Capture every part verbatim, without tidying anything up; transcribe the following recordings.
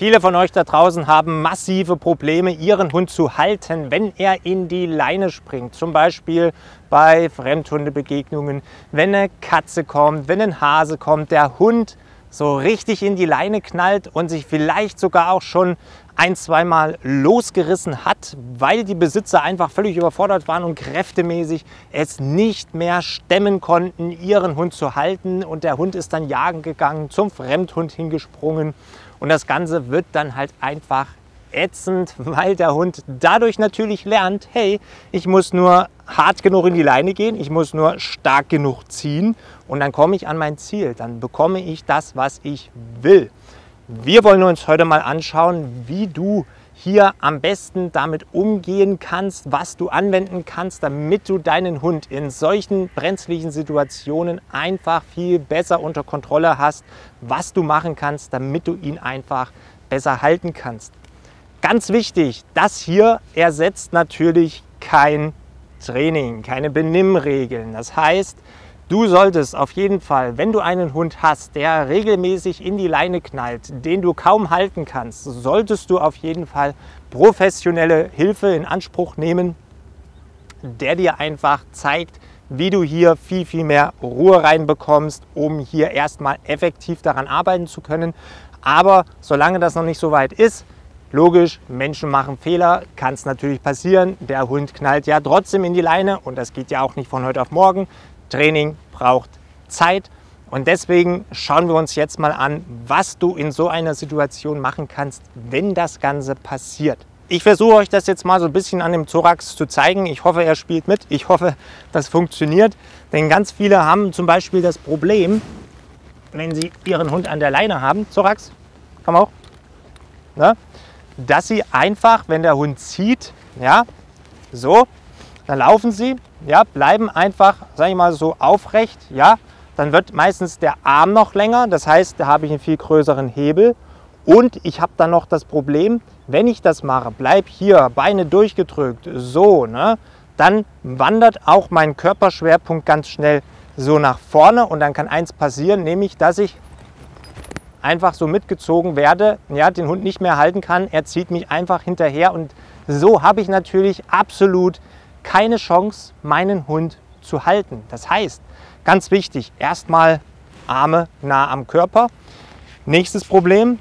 Viele von euch da draußen haben massive Probleme, ihren Hund zu halten, wenn er in die Leine springt. Zum Beispiel bei Fremdhundebegegnungen, wenn eine Katze kommt, wenn ein Hase kommt, der Hund so richtig in die Leine knallt und sich vielleicht sogar auch schon ein-, zweimal losgerissen hat, weil die Besitzer einfach völlig überfordert waren und kräftemäßig es nicht mehr stemmen konnten, ihren Hund zu halten. Und der Hund ist dann jagen gegangen, zum Fremdhund hingesprungen. Und das Ganze wird dann halt einfach ätzend, weil der Hund dadurch natürlich lernt, hey, ich muss nur hart genug in die Leine gehen, ich muss nur stark genug ziehen und dann komme ich an mein Ziel, dann bekomme ich das, was ich will. Wir wollen uns heute mal anschauen, wie du hier am besten damit umgehen kannst, was du anwenden kannst, damit du deinen Hund in solchen brenzlichen Situationen einfach viel besser unter Kontrolle hast, was du machen kannst, damit du ihn einfach besser halten kannst. Ganz wichtig, das hier ersetzt natürlich kein Training, keine Benimmregeln. Das heißt, du solltest auf jeden Fall, wenn du einen Hund hast, der regelmäßig in die Leine knallt, den du kaum halten kannst, solltest du auf jeden Fall professionelle Hilfe in Anspruch nehmen, der dir einfach zeigt, wie du hier viel, viel mehr Ruhe reinbekommst, um hier erstmal effektiv daran arbeiten zu können. Aber solange das noch nicht so weit ist, logisch, Menschen machen Fehler, kann es natürlich passieren. Der Hund knallt ja trotzdem in die Leine und das geht ja auch nicht von heute auf morgen. Training braucht Zeit und deswegen schauen wir uns jetzt mal an, was du in so einer Situation machen kannst, wenn das Ganze passiert. Ich versuche euch das jetzt mal so ein bisschen an dem Zorax zu zeigen. Ich hoffe, er spielt mit. Ich hoffe, das funktioniert. Denn ganz viele haben zum Beispiel das Problem, wenn sie ihren Hund an der Leine haben, Zorax, komm auch, ne? Dass sie einfach, wenn der Hund zieht, ja, so, dann laufen sie, ja, bleiben einfach, sage ich mal, so aufrecht, ja, dann wird meistens der Arm noch länger, das heißt, da habe ich einen viel größeren Hebel und ich habe dann noch das Problem, wenn ich das mache, bleib hier, Beine durchgedrückt, so, ne, dann wandert auch mein Körperschwerpunkt ganz schnell so nach vorne und dann kann eins passieren, nämlich, dass ich einfach so mitgezogen werde, ja, den Hund nicht mehr halten kann, er zieht mich einfach hinterher und so habe ich natürlich absolut keine Chance, meinen Hund zu halten. Das heißt, ganz wichtig, erstmal Arme nah am Körper. Nächstes Problem,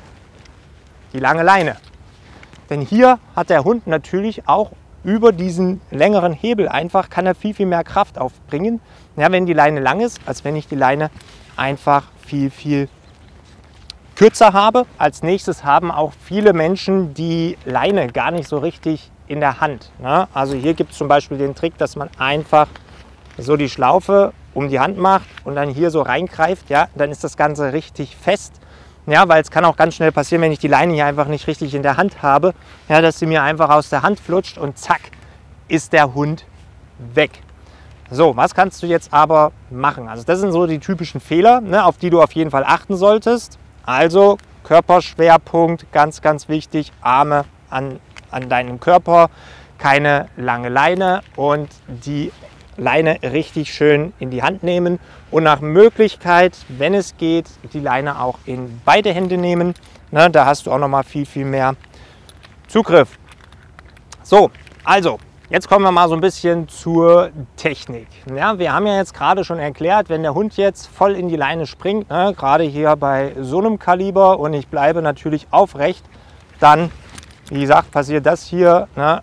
die lange Leine. Denn hier hat der Hund natürlich auch über diesen längeren Hebel einfach, kann er viel, viel mehr Kraft aufbringen, ja, wenn die Leine lang ist, als wenn ich die Leine einfach viel, viel kürzer habe. Als nächstes haben auch viele Menschen die Leine gar nicht so richtig in der Hand. Ne? Also hier gibt es zum Beispiel den Trick, dass man einfach so die Schlaufe um die Hand macht und dann hier so reingreift. Ja? Dann ist das Ganze richtig fest. Ja, weil es kann auch ganz schnell passieren, wenn ich die Leine hier einfach nicht richtig in der Hand habe, ja, dass sie mir einfach aus der Hand flutscht und zack, ist der Hund weg. So, was kannst du jetzt aber machen? Also das sind so die typischen Fehler, ne, auf die du auf jeden Fall achten solltest. Also Körperschwerpunkt, ganz, ganz wichtig, Arme an, an deinem Körper, keine lange Leine und die Leine richtig schön in die Hand nehmen und nach Möglichkeit, wenn es geht, die Leine auch in beide Hände nehmen. Ne, da hast du auch noch mal viel, viel mehr Zugriff. So, also jetzt kommen wir mal so ein bisschen zur Technik. Ja, wir haben ja jetzt gerade schon erklärt, wenn der Hund jetzt voll in die Leine springt, ne, gerade hier bei so einem Kaliber und ich bleibe natürlich aufrecht, dann, wie gesagt, passiert das hier, ne,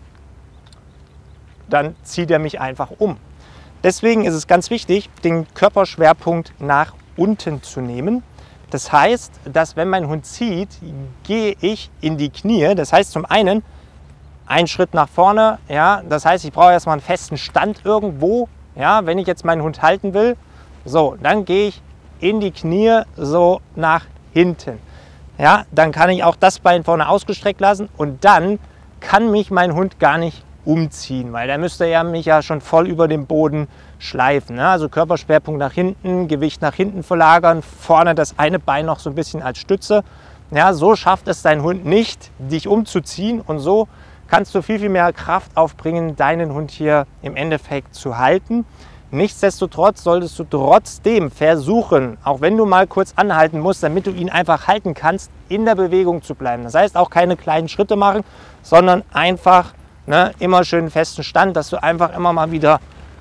dann zieht er mich einfach um. Deswegen ist es ganz wichtig, den Körperschwerpunkt nach unten zu nehmen. Das heißt, dass wenn mein Hund zieht, gehe ich in die Knie. Das heißt zum einen, ein Schritt nach vorne, ja, das heißt, ich brauche erstmal einen festen Stand irgendwo, ja, wenn ich jetzt meinen Hund halten will. So, dann gehe ich in die Knie so nach hinten. Ja, dann kann ich auch das Bein vorne ausgestreckt lassen und dann kann mich mein Hund gar nicht umziehen, weil der müsste ja mich ja schon voll über den Boden schleifen. Ne? Also Körperschwerpunkt nach hinten, Gewicht nach hinten verlagern, vorne das eine Bein noch so ein bisschen als Stütze. Ja, so schafft es dein Hund nicht, dich umzuziehen und so kannst du viel, viel mehr Kraft aufbringen, deinen Hund hier im Endeffekt zu halten. Nichtsdestotrotz solltest du trotzdem versuchen, auch wenn du mal kurz anhalten musst, damit du ihn einfach halten kannst, in der Bewegung zu bleiben. Das heißt auch keine kleinen Schritte machen, sondern einfach ne, immer schön festen Stand, dass du einfach immer mal wieder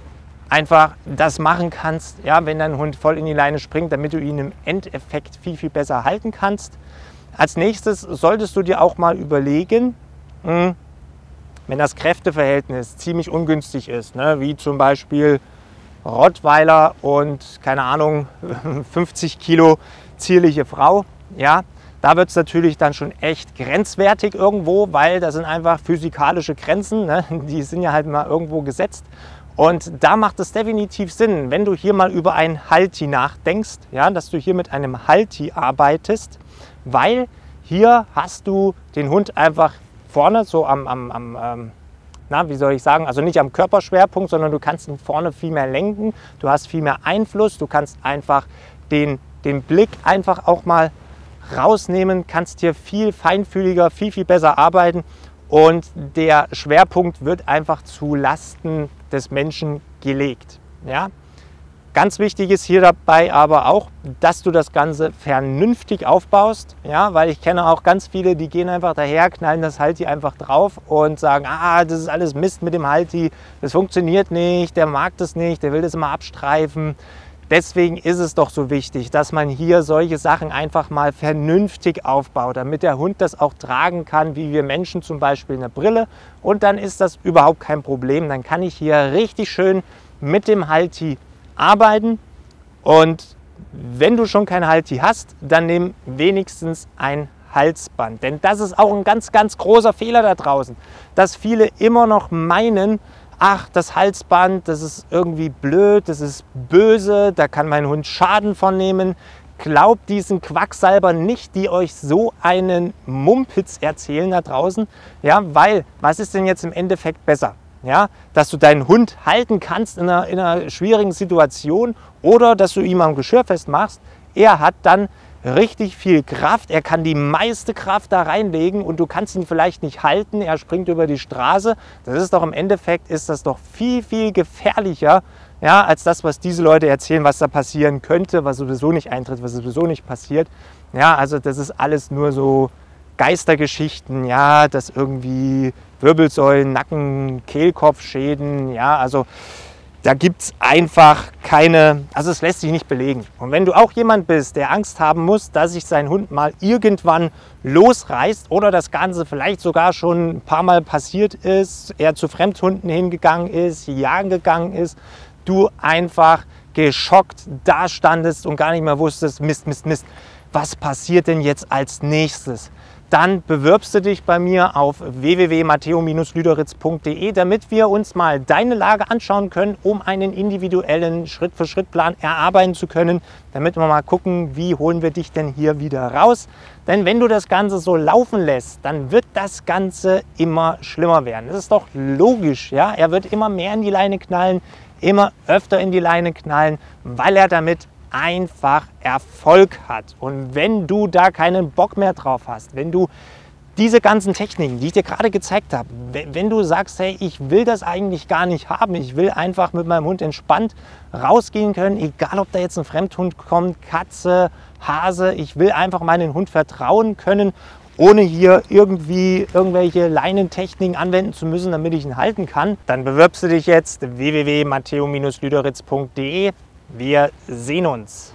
einfach das machen kannst, ja, wenn dein Hund voll in die Leine springt, damit du ihn im Endeffekt viel, viel besser halten kannst. Als nächstes solltest du dir auch mal überlegen, mh, wenn das Kräfteverhältnis ziemlich ungünstig ist, ne, wie zum Beispiel Rottweiler und, keine Ahnung, fünfzig Kilo zierliche Frau, ja, da wird es natürlich dann schon echt grenzwertig irgendwo, weil das sind einfach physikalische Grenzen, ne, die sind ja halt mal irgendwo gesetzt. Und da macht es definitiv Sinn, wenn du hier mal über ein Halti nachdenkst, ja, dass du hier mit einem Halti arbeitest, weil hier hast du den Hund einfach vorne so am, am, am ähm, na, wie soll ich sagen, also nicht am Körperschwerpunkt, sondern du kannst ihn vorne viel mehr lenken, du hast viel mehr Einfluss, du kannst einfach den, den Blick einfach auch mal rausnehmen, kannst hier viel feinfühliger, viel, viel besser arbeiten und der Schwerpunkt wird einfach zu Lasten des Menschen gelegt. Ja? Ganz wichtig ist hier dabei aber auch, dass du das Ganze vernünftig aufbaust, ja, weil ich kenne auch ganz viele, die gehen einfach daher, knallen das Halti einfach drauf und sagen, ah, das ist alles Mist mit dem Halti, das funktioniert nicht, der mag das nicht, der will das immer abstreifen. Deswegen ist es doch so wichtig, dass man hier solche Sachen einfach mal vernünftig aufbaut, damit der Hund das auch tragen kann, wie wir Menschen zum Beispiel eine Brille. Und dann ist das überhaupt kein Problem. Dann kann ich hier richtig schön mit dem Halti arbeiten. Und wenn du schon kein Halti hast, dann nimm wenigstens ein Halsband. Denn das ist auch ein ganz, ganz großer Fehler da draußen, dass viele immer noch meinen, ach, das Halsband, das ist irgendwie blöd, das ist böse, da kann mein Hund Schaden von nehmen. Glaubt diesen Quacksalber nicht, die euch so einen Mumpitz erzählen da draußen. Ja, weil, was ist denn jetzt im Endeffekt besser? Ja, dass du deinen Hund halten kannst in einer, in einer schwierigen Situation oder dass du ihn am Geschirr festmachst. Er hat dann richtig viel Kraft, er kann die meiste Kraft da reinlegen und du kannst ihn vielleicht nicht halten, er springt über die Straße. Das ist doch im Endeffekt, ist das doch viel, viel gefährlicher, ja, als das, was diese Leute erzählen, was da passieren könnte, was sowieso nicht eintritt, was sowieso nicht passiert. Ja, also das ist alles nur so Geistergeschichten, ja, dass irgendwie Wirbelsäulen, Nacken, Kehlkopfschäden, ja, also da gibt es einfach keine, also es lässt sich nicht belegen. Und wenn du auch jemand bist, der Angst haben muss, dass sich sein Hund mal irgendwann losreißt oder das Ganze vielleicht sogar schon ein paar Mal passiert ist, er zu Fremdhunden hingegangen ist, jagen gegangen ist, du einfach geschockt dastandest und gar nicht mehr wusstest, Mist, Mist, Mist, was passiert denn jetzt als nächstes? Dann bewirbst du dich bei mir auf w w w punkt matteo lüderitz punkt de, damit wir uns mal deine Lage anschauen können, um einen individuellen Schritt-für-Schritt-Plan erarbeiten zu können, damit wir mal gucken, wie holen wir dich denn hier wieder raus. Denn wenn du das Ganze so laufen lässt, dann wird das Ganze immer schlimmer werden. Das ist doch logisch, ja? Er wird immer mehr in die Leine knallen, immer öfter in die Leine knallen, weil er damit einfach Erfolg hat. Und wenn du da keinen Bock mehr drauf hast, wenn du diese ganzen Techniken, die ich dir gerade gezeigt habe, wenn du sagst, hey, ich will das eigentlich gar nicht haben, ich will einfach mit meinem Hund entspannt rausgehen können, egal ob da jetzt ein Fremdhund kommt, Katze, Hase, ich will einfach meinen Hund vertrauen können, ohne hier irgendwie irgendwelche Leinentechniken anwenden zu müssen, damit ich ihn halten kann, dann bewirbst du dich jetzt w w w punkt matteo lüderitz punkt de. Wir sehen uns.